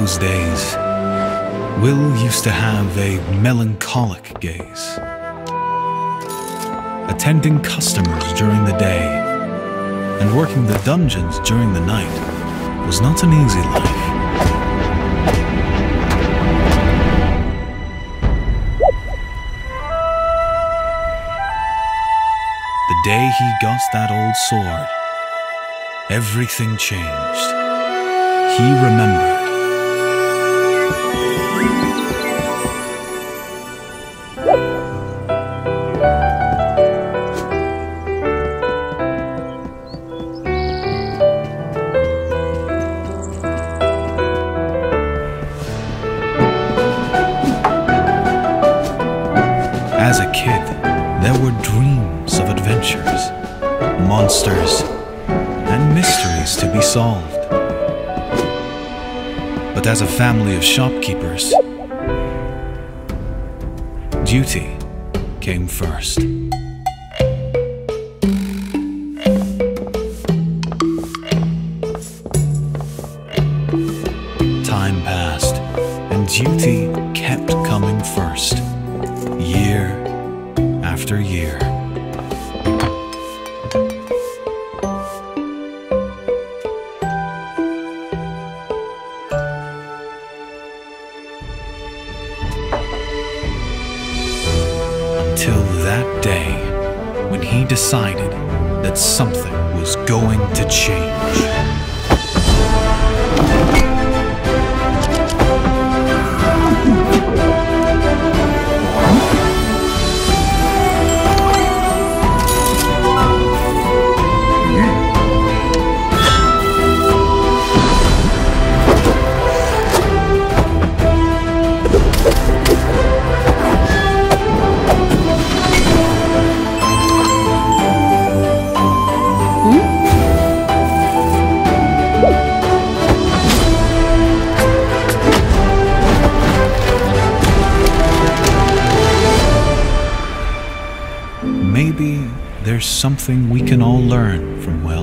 those days, Will used to have a melancholic gaze. Attending customers during the day and working the dungeons during the night was not an easy life. The day he got that old sword, everything changed. He remembered. As a kid, there were dreams of adventures, monsters, and mysteries to be solved. But as a family of shopkeepers, duty came first. Time passed, and duty kept coming first, year after year. Until that day when he decided that something was going to change. Maybe there's something we can all learn from Will.